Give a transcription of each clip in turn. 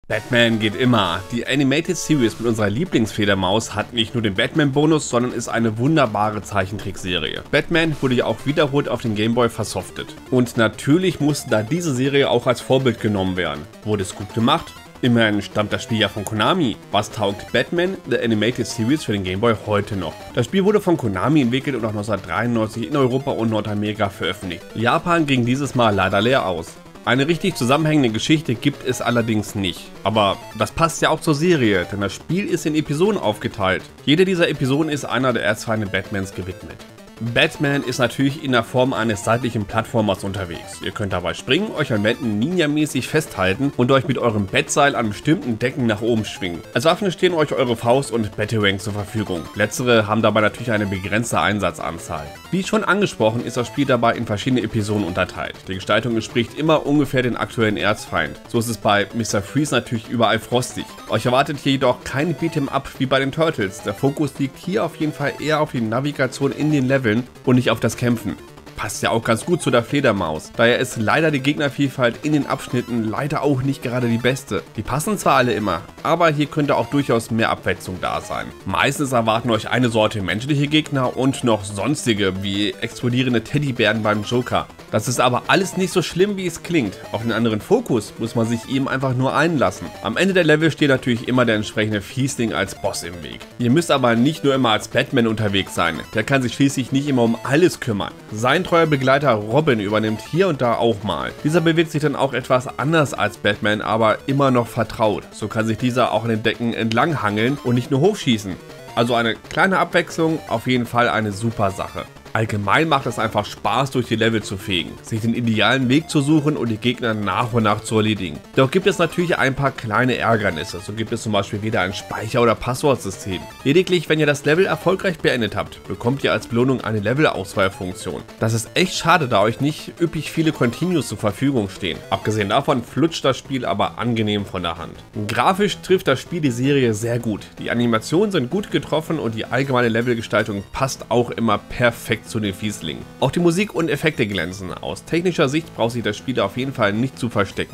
Batman geht immer. Die Animated Series mit unserer Lieblingsfledermaus hat nicht nur den Batman-Bonus, sondern ist eine wunderbare Zeichentrickserie. Batman wurde ja auch wiederholt auf den Game Boy versoftet. Und natürlich musste da diese Serie auch als Vorbild genommen werden. Wurde es gut gemacht? Immerhin stammt das Spiel ja von Konami. Was taugt Batman, The Animated Series für den Game Boy heute noch? Das Spiel wurde von Konami entwickelt und auch 1993 in Europa und Nordamerika veröffentlicht. Japan ging dieses Mal leider leer aus. Eine richtig zusammenhängende Geschichte gibt es allerdings nicht. Aber das passt ja auch zur Serie, denn das Spiel ist in Episoden aufgeteilt. Jede dieser Episoden ist einer der Erzfeinde Batmans gewidmet. Batman ist natürlich in der Form eines seitlichen Plattformers unterwegs. Ihr könnt dabei springen, euch an Wänden ninja-mäßig festhalten und euch mit eurem Bettseil an bestimmten Decken nach oben schwingen. Als Waffen stehen euch eure Faust und Batarang zur Verfügung. Letztere haben dabei natürlich eine begrenzte Einsatzanzahl. Wie schon angesprochen, ist das Spiel dabei in verschiedene Episoden unterteilt. Die Gestaltung entspricht immer ungefähr den aktuellen Erzfeind. So ist es bei Mr. Freeze natürlich überall frostig. Euch erwartet hier jedoch kein Beat'em-up wie bei den Turtles. Der Fokus liegt hier auf jeden Fall eher auf die Navigation in den Leveln und nicht auf das Kämpfen. Passt ja auch ganz gut zu der Fledermaus. Daher ist leider die Gegnervielfalt in den Abschnitten leider auch nicht gerade die beste. Die passen zwar alle immer, aber hier könnte auch durchaus mehr Abwechslung da sein. Meistens erwarten euch eine Sorte menschliche Gegner und noch sonstige, wie explodierende Teddybären beim Joker. Das ist aber alles nicht so schlimm, wie es klingt. Auf den anderen Fokus muss man sich eben einfach nur einlassen. Am Ende der Level steht natürlich immer der entsprechende Fiesling als Boss im Weg. Ihr müsst aber nicht nur immer als Batman unterwegs sein. Der kann sich schließlich nicht immer um alles kümmern. Sein treuer Begleiter Robin übernimmt hier und da auch mal. Dieser bewegt sich dann auch etwas anders als Batman, aber immer noch vertraut. So kann sich dieser auch an den Decken entlang hangeln und nicht nur hochschießen. Also eine kleine Abwechslung, auf jeden Fall eine super Sache. Allgemein macht es einfach Spaß, durch die Level zu fegen, sich den idealen Weg zu suchen und die Gegner nach und nach zu erledigen. Doch gibt es natürlich ein paar kleine Ärgernisse, so gibt es zum Beispiel weder ein Speicher- oder Passwortsystem. Lediglich, wenn ihr das Level erfolgreich beendet habt, bekommt ihr als Belohnung eine Levelauswahlfunktion. Das ist echt schade, da euch nicht üppig viele Continues zur Verfügung stehen. Abgesehen davon flutscht das Spiel aber angenehm von der Hand. Grafisch trifft das Spiel die Serie sehr gut. Die Animationen sind gut getroffen und die allgemeine Levelgestaltung passt auch immer perfekt zu den Fieslingen. Auch die Musik und Effekte glänzen. Aus technischer Sicht braucht sich das Spiel auf jeden Fall nicht zu verstecken.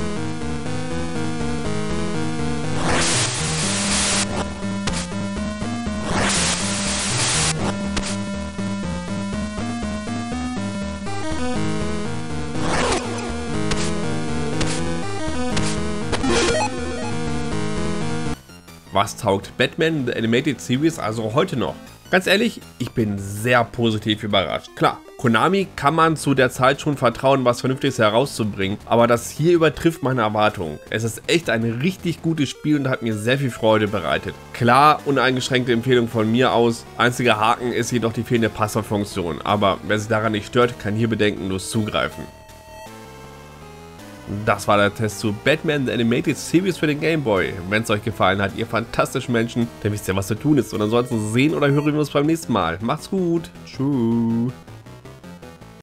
Was taugt Batman The Animated Series also heute noch? Ganz ehrlich, ich bin sehr positiv überrascht. Klar, Konami kann man zu der Zeit schon vertrauen, was Vernünftiges herauszubringen, aber das hier übertrifft meine Erwartungen. Es ist echt ein richtig gutes Spiel und hat mir sehr viel Freude bereitet. Klar, uneingeschränkte Empfehlung von mir aus. Einziger Haken ist jedoch die fehlende Passwortfunktion, aber wer sich daran nicht stört, kann hier bedenkenlos zugreifen. Das war der Test zu Batman The Animated Series für den Game Boy. Wenn es euch gefallen hat, ihr fantastischen Menschen, dann wisst ihr, was zu tun ist. Und ansonsten sehen oder hören wir uns beim nächsten Mal. Macht's gut. Tschüss.